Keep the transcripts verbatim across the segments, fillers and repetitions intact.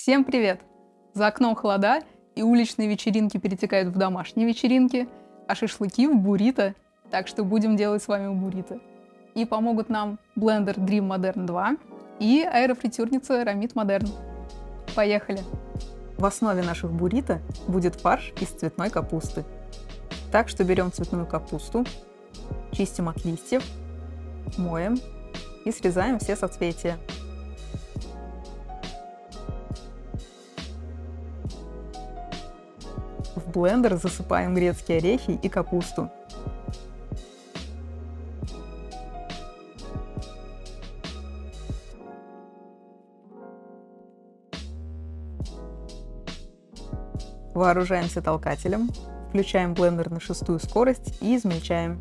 Всем привет! За окном холода, и уличные вечеринки перетекают в домашние вечеринки, а шашлыки в буррито, так что будем делать с вами буррито. И помогут нам блендер Dream Modern два и аэрофритюрница Рамит Modern. Поехали! В основе наших буррито будет фарш из цветной капусты. Так что берем цветную капусту, чистим от листьев, моем и срезаем все соцветия. В блендер засыпаем грецкие орехи и капусту. Вооружаемся толкателем, включаем блендер на шестую скорость и измельчаем.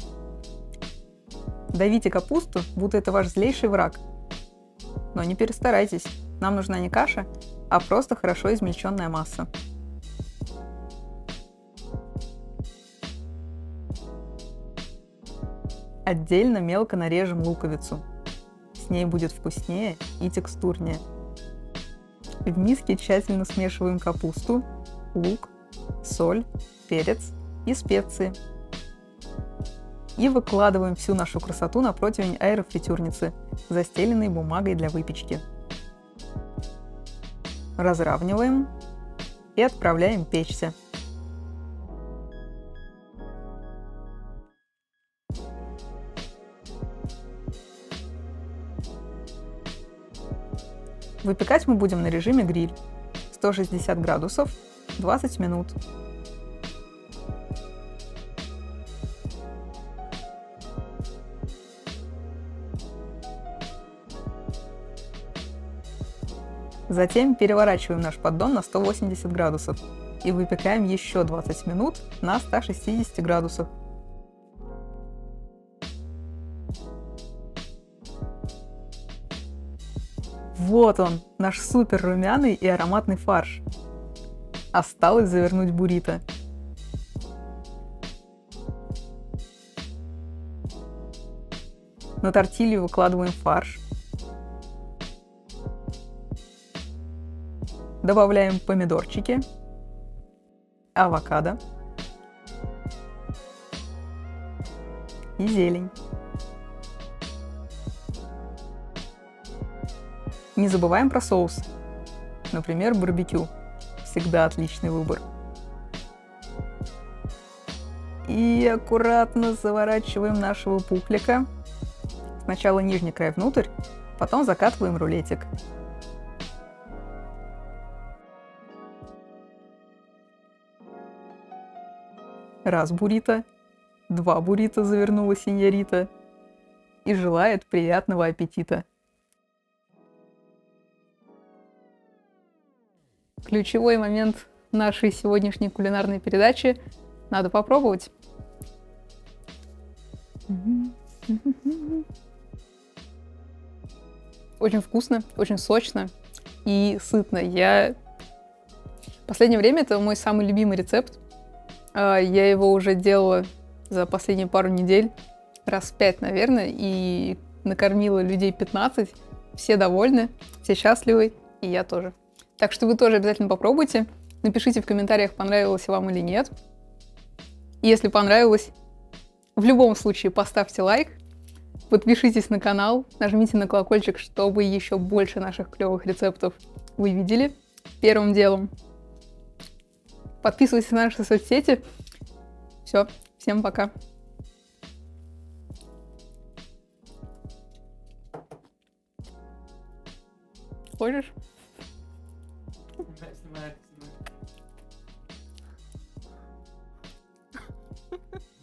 Давите капусту, будто это ваш злейший враг. Но не перестарайтесь, нам нужна не каша, а просто хорошо измельченная масса. Отдельно мелко нарежем луковицу. С ней будет вкуснее и текстурнее. В миске тщательно смешиваем капусту, лук, соль, перец и специи. И выкладываем всю нашу красоту на противень аэрофритюрницы, застеленной бумагой для выпечки. Разравниваем и отправляем печься. Выпекать мы будем на режиме гриль, сто шестьдесят градусов, двадцать минут. Затем переворачиваем наш поддон на сто восемьдесят градусов и выпекаем еще двадцать минут на ста шестидесяти градусах. Вот он, наш супер румяный и ароматный фарш. Осталось завернуть буррито. На тортилью выкладываем фарш. Добавляем помидорчики, авокадо и зелень. Не забываем про соус, например, барбекю. Всегда отличный выбор. И аккуратно заворачиваем нашего пуплика. Сначала нижний край внутрь, потом закатываем рулетик. Раз буррито, два буррито завернула сеньорита и желает приятного аппетита. Ключевой момент нашей сегодняшней кулинарной передачи – надо попробовать. Очень вкусно, очень сочно и сытно. Я... В последнее время это мой самый любимый рецепт. Я его уже делала за последние пару недель, раз пять, наверное, и накормила людей пятнадцать. Все довольны, все счастливы, и я тоже. Так что вы тоже обязательно попробуйте. Напишите в комментариях, понравилось вам или нет. И если понравилось, в любом случае поставьте лайк, подпишитесь на канал, нажмите на колокольчик, чтобы еще больше наших клевых рецептов вы видели первым делом. Подписывайтесь на наши соцсети. Все, всем пока. Хочешь? Снимай, снимай.